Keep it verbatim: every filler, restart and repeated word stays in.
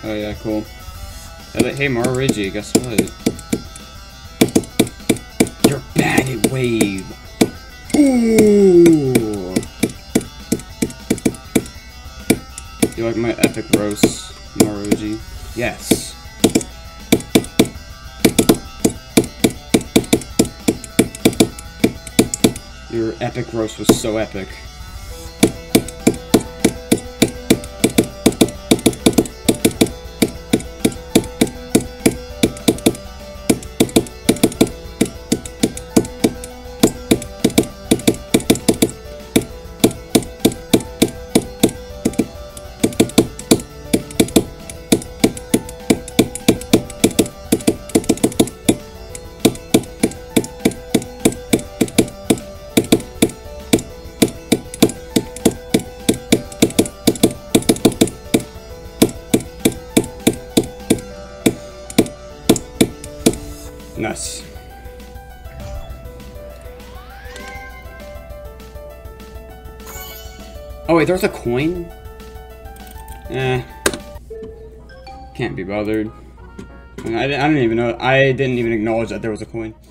Oh yeah, cool. Hey, MaruiG, guess what? You're bad at wave. Ooh. You like my epic roast, MaruiG? Yes. Your epic roast was so epic. Nice. Oh wait, there's a coin? Eh. Can't be bothered. I, I didn't even know. I didn't even acknowledge that there was a coin.